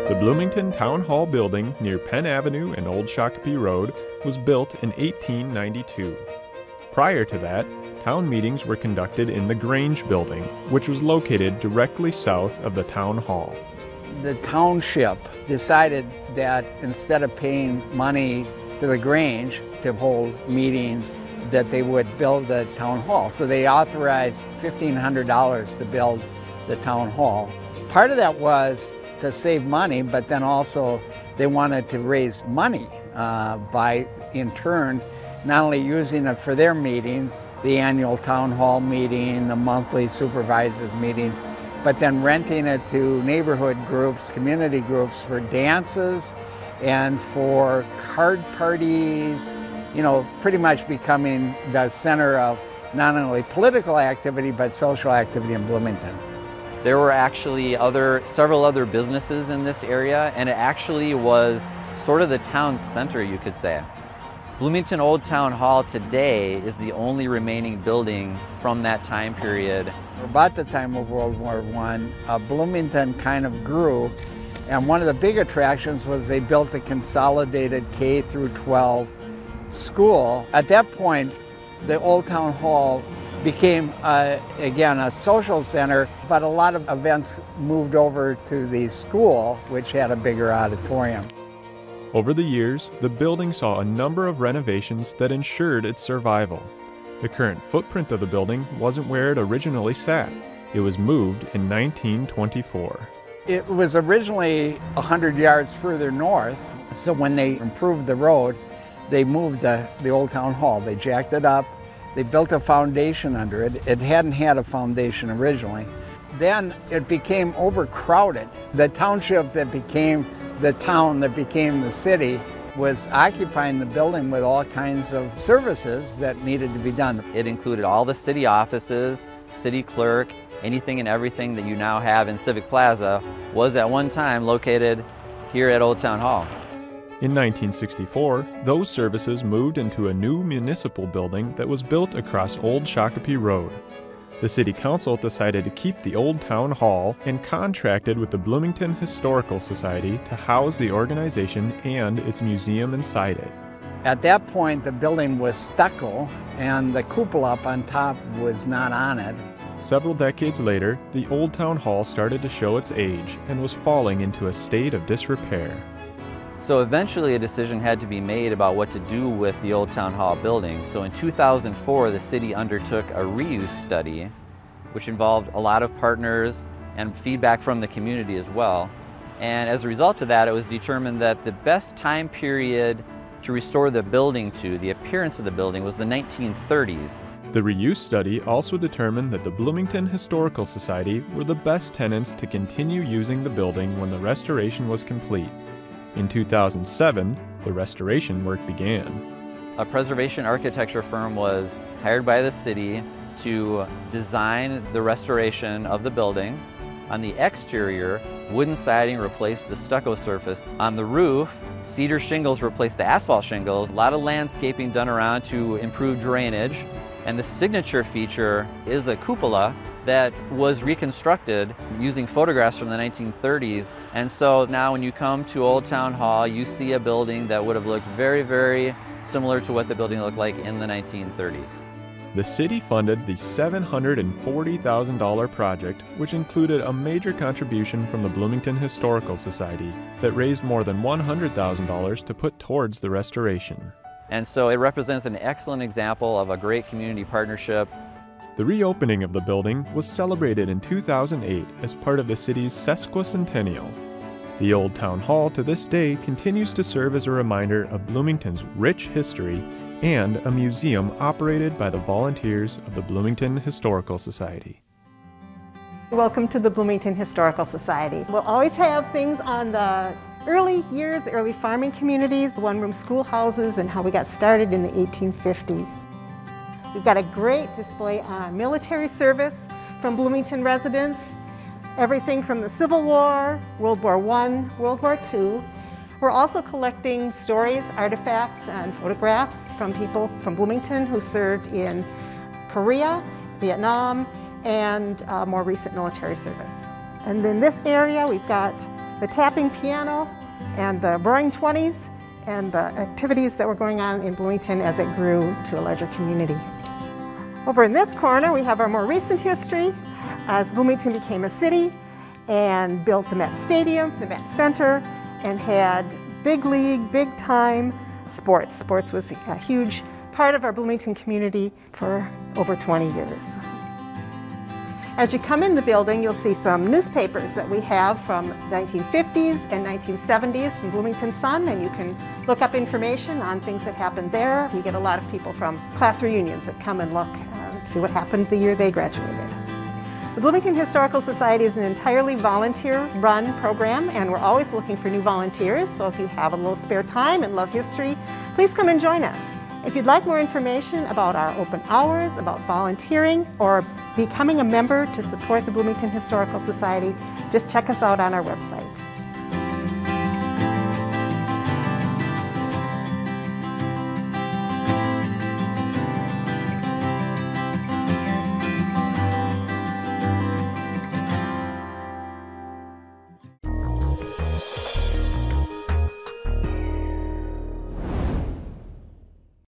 The Bloomington Town Hall building near Penn Avenue and Old Shakopee Road was built in 1892. Prior to that, town meetings were conducted in the Grange building, which was located directly south of the town hall. The township decided that instead of paying money to the Grange to hold meetings, that they would build the town hall. So they authorized $1,500 to build the town hall. Part of that was to save money, but then also they wanted to raise money by, in turn, not only using it for their meetings, the annual town hall meeting, the monthly supervisors meetings, but then renting it to neighborhood groups, community groups for dances and for card parties, you know, pretty much becoming the center of not only political activity, but social activity in Bloomington. There were actually several other businesses in this area, and it actually was sort of the town center, you could say. Bloomington Old Town Hall today is the only remaining building from that time period. About the time of World War I, Bloomington kind of grew, and one of the big attractions was they built a consolidated K through 12 school. At that point, the Old Town Hall became, again, a social center, but a lot of events moved over to the school, which had a bigger auditorium. Over the years, the building saw a number of renovations that ensured its survival. The current footprint of the building wasn't where it originally sat. It was moved in 1924. It was originally 100 yards further north, so when they improved the road, they moved the Old Town Hall. They jacked it up. They built a foundation under it. It hadn't had a foundation originally. Then it became overcrowded. The township that became the town that became the city was occupying the building with all kinds of services that needed to be done. It included all the city offices, city clerk, anything and everything that you now have in Civic Plaza was at one time located here at Old Town Hall. In 1964, those services moved into a new municipal building that was built across Old Shakopee Road. The City Council decided to keep the Old Town Hall and contracted with the Bloomington Historical Society to house the organization and its museum inside it. At that point, the building was stucco and the cupola up on top was not on it. Several decades later, the Old Town Hall started to show its age and was falling into a state of disrepair. So eventually a decision had to be made about what to do with the Old Town Hall building. So in 2004, the city undertook a reuse study, which involved a lot of partners and feedback from the community as well. And as a result of that, it was determined that the best time period to restore the building to, the appearance of the building, was the 1930s. The reuse study also determined that the Bloomington Historical Society were the best tenants to continue using the building when the restoration was complete. In 2007, the restoration work began. A preservation architecture firm was hired by the city to design the restoration of the building. On the exterior, wooden siding replaced the stucco surface. On the roof, cedar shingles replaced the asphalt shingles. A lot of landscaping done around to improve drainage. And the signature feature is a cupola that was reconstructed using photographs from the 1930s. And so now when you come to Old Town Hall, you see a building that would have looked very, very similar to what the building looked like in the 1930s. The city funded the $740,000 project, which included a major contribution from the Bloomington Historical Society that raised more than $100,000 to put towards the restoration. And so it represents an excellent example of a great community partnership. The reopening of the building was celebrated in 2008 as part of the city's sesquicentennial. The Old Town Hall to this day continues to serve as a reminder of Bloomington's rich history and a museum operated by the volunteers of the Bloomington Historical Society. Welcome to the Bloomington Historical Society. We'll always have things on the early years, the early farming communities, the one-room schoolhouses, and how we got started in the 1850s. We've got a great display on military service from Bloomington residents, everything from the Civil War, World War I, World War II. We're also collecting stories, artifacts, and photographs from people from Bloomington who served in Korea, Vietnam, and more recent military service. And in this area, we've got the tapping piano and the Roaring Twenties and the activities that were going on in Bloomington as it grew to a larger community. Over in this corner, we have our more recent history as Bloomington became a city and built the Met Stadium, the Met Center, and had big league, big time sports. Sports was a huge part of our Bloomington community for over 20 years. As you come in the building, you'll see some newspapers that we have from 1950s and 1970s from Bloomington Sun, and you can look up information on things that happened there. We get a lot of people from class reunions that come and look and see what happened the year they graduated. The Bloomington Historical Society is an entirely volunteer-run program, and we're always looking for new volunteers, so if you have a little spare time and love history, please come and join us. If you'd like more information about our open hours, about volunteering, or becoming a member to support the Bloomington Historical Society, just check us out on our website.